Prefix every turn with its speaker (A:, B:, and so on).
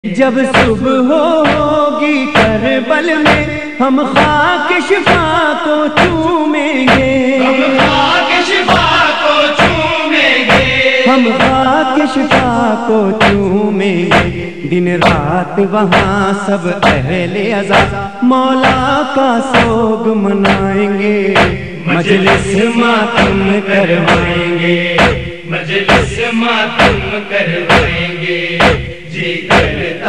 A: जब सुबह होगी करबल में हम खाक शिफा को चूमेंगे,
B: हम खाक शिफा को चूमेंगे,
A: हम खाक शिफा को चूमेंगे। दिन रात वहाँ सब अहले अज़ा मौला का सोग मनाएंगे, मजलिस मातम करवाएंगे,
B: मजलिस मातम करवाएंगे। जी करता